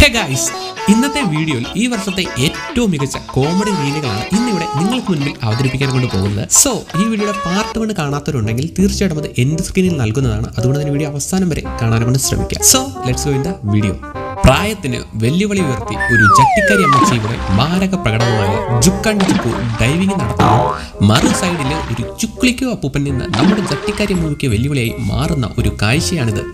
Hey guys, ഇന്നത്തെ വീഡിയോയിൽ ഈ വർഷത്തെ ഏറ്റവും മികച്ച കോമഡി റീലുകളാണ് ഇന്നിവിടെ നിങ്ങൾക്ക് മുൻപിൽ അവതരിപ്പിക്കാൻ കൊണ്ട് പോകുന്നത്. സോ ഈ വീഡിയോയുടെ പാർട്ട് 1 കാണാത്തവരുണ്ടെങ്കിൽ തീർച്ചയായിട്ടും അത് എൻഡ് സ്ക്രീനിൽ നൽകുന്നതാണ്. അതുകൊണ്ട് തന്നെ വീഡിയോ അവസാനം വരെ കാണാൻ ശ്രമിക്കുക. So let's go in the video. പ്രായത്തിന് വെല്ലുവിളി ഉയർത്തി ഒരു ജട്ടിക്കാരി അമ്മച്ചിയുടെ മാരക പ്രകടനമായ ജുക്കണ്ട് ചുക്കു ഡൈവിംഗ് നടത്തുമ്പോൾ മറു സൈഡിലെ ഒരു ചുക്ലിക്കോ അപ്പൂപ്പൻ നിന്ന് നമ്മുടെ ജട്ടിക്കാരി അമ്മയ്ക്ക് വെല്ലുവിളിയായി മാറുന്ന ഒരു കാഴ്ചയാണിത്.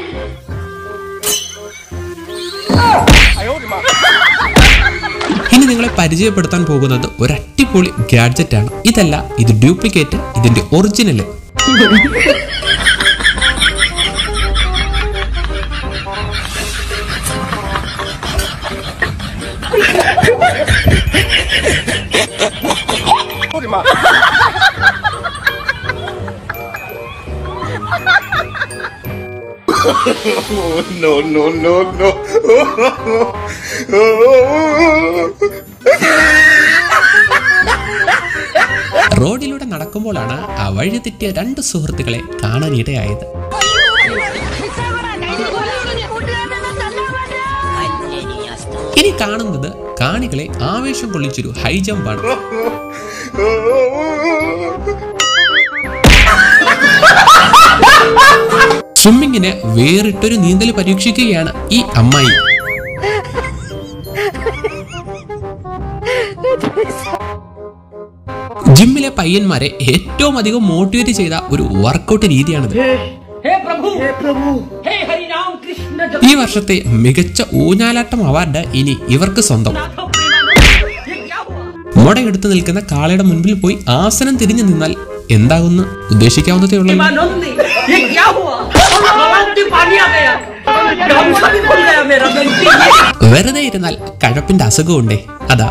ഇനി നിങ്ങളെ പരിചയപ്പെടുത്താൻ പോകുന്നത് ഒരു അടിപൊളി ഗാഡ്ജറ്റ് ആണ്. ഇതല്ല, ഇത് ഡ്യൂപ്ലിക്കേറ്റ്, ഇതിന്റെ original. No, no, no, no. റോഡിലൂടെ നടക്കുമ്പോഴാണ് ആ വഴി തെറ്റിയ 2 സുഹൃത്തുക്കളെ കാണാനിടയായത്. ഇനി കാണുന്നത് കാണികളെ ആവേശം കൊള്ളിച്ചൊരു ഹൈ ജമ്പാണ്. സ്വിമ്മിങ്ങിന് വേറിട്ടൊരു നീന്തൽ പരീക്ഷിക്കുകയാണ് ഈ അമ്മായി. ജിമ്മിലെ പയ്യന്മാരെ ഏറ്റവും അധികം മോട്ടിവേറ്റ് ചെയ്ത ഒരു വർക്കൗട്ട് രീതിയാണിത്. ഈ വർഷത്തെ മികച്ച ഊഞ്ഞാലാട്ടം അവാർഡ് ഇനി ഇവർക്ക് സ്വന്തം. മുടയെടുത്ത് നിൽക്കുന്ന കാളയുടെ മുൻപിൽ പോയി ആസനം തിരിഞ്ഞു നിന്നാൽ എന്താകുന്നു ഉദ്ദേശിക്കാവുന്നതേ ഉള്ളൂ. വെറുതെ ഇരുന്നാൽ കഴപ്പിന്റെ അസുഖമുണ്ടേ, അതാ.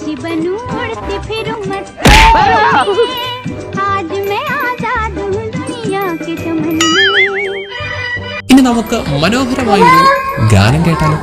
ഇനി നമുക്ക് മനോഹരമായൊരു ഗാനം കേട്ടാലോ.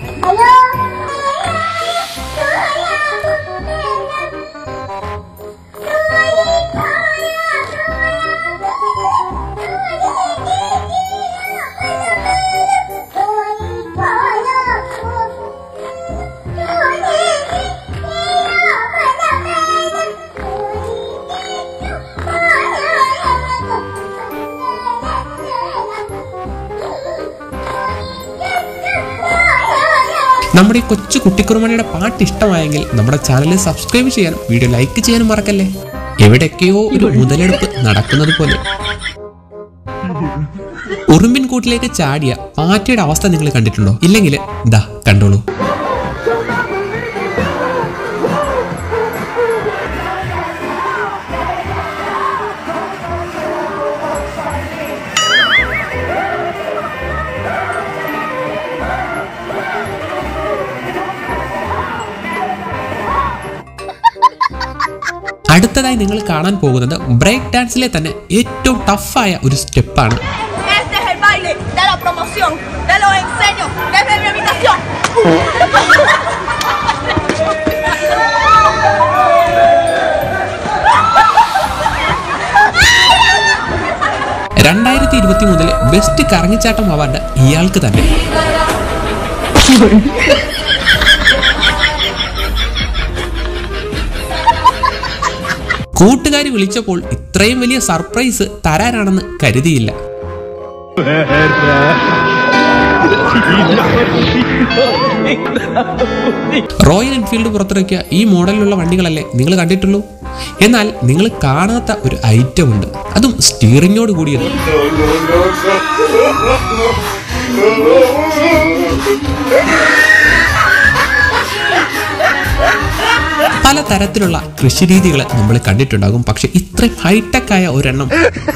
നമ്മുടെ ഈ കൊച്ചു കുട്ടിക്കുറുമണിയുടെ പാട്ട് ഇഷ്ടമായെങ്കിൽ നമ്മുടെ ചാനൽ സബ്സ്ക്രൈബ് ചെയ്യാനും വീഡിയോ ലൈക്ക് ചെയ്യാനും മറക്കല്ലേ. എവിടേക്കെയോ ഒരു മുതലെടുപ്പ് നടക്കുന്നത് പോലെ. ഉറുമ്പിൻ കൂട്ടിലേക്ക് ചാടിയ പാറ്റയുടെ അവസ്ഥ നിങ്ങൾ കണ്ടിട്ടുണ്ടോ? ഇല്ലെങ്കിൽ ദാ കണ്ടോളൂ. അടുത്തതായി നിങ്ങൾ കാണാൻ പോകുന്നത് ബ്രേക്ക് ഡാൻസിലെ തന്നെ ഏറ്റവും ടഫായ ഒരു സ്റ്റെപ്പാണ്. ിൽ ബെസ്റ്റ് കറങ്ങിച്ചാട്ടം അവാർഡ് ഇയാൾക്ക് തന്നെ. കൂട്ടുകാരി വിളിച്ചപ്പോൾ ഇത്രയും വലിയ സർപ്രൈസ് തരാനാണെന്ന് കരുതിയില്ല. റോയൽ എൻഫീൽഡ് പുറത്തിറക്കിയ ഈ മോഡലിലുള്ള വണ്ടികളല്ലേ നിങ്ങൾ കണ്ടിട്ടുള്ളൂ. എന്നാൽ നിങ്ങൾ കാണാത്ത ഒരു ഐറ്റം ഉണ്ട്, അതും സ്റ്റിയറിംഗോട് കൂടിയത്. പല തരത്തിലുള്ള കൃഷിരീതികൾ നമ്മൾ കണ്ടിട്ടുണ്ടാകും, പക്ഷെ ഇത്രയും ഹൈടെക് ആയ ഒരെണ്ണം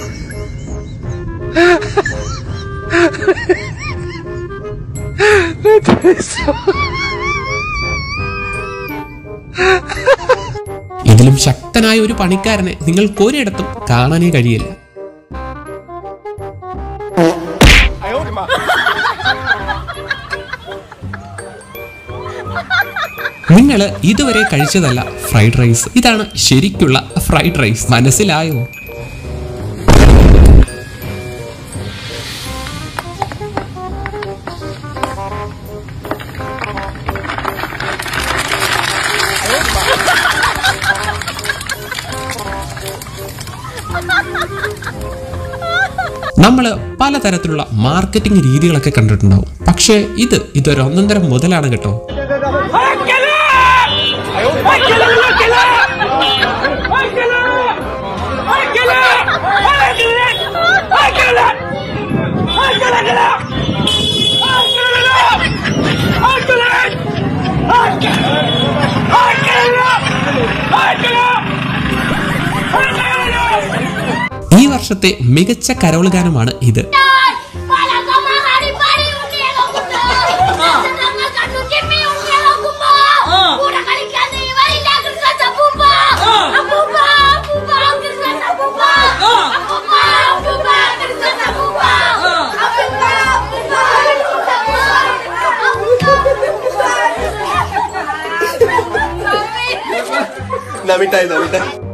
ഇതിലും ശക്തനായ ഒരു പണിക്കാരനെ നിങ്ങൾക്ക് ഒരിടത്തും കാണാനേ കഴിയില്ല. നിങ്ങൾ ഇതുവരെ കഴിച്ചതല്ല ഫ്രൈഡ് റൈസ്. ഇതാണ് ശരിക്കുള്ള ഫ്രൈഡ് റൈസ്. മനസ്സിലായോ? നമ്മൾ പലതരത്തിലുള്ള മാർക്കറ്റിംഗ് രീതികളൊക്കെ കണ്ടിട്ടുണ്ടാവും. പക്ഷേ ഇതൊരു ഒന്നൊന്നര മുതലാണ് കേട്ടോ. ഈ വർഷത്തെ മികച്ച കരോൾ ഗാനമാണ് ഇത്. Navidad.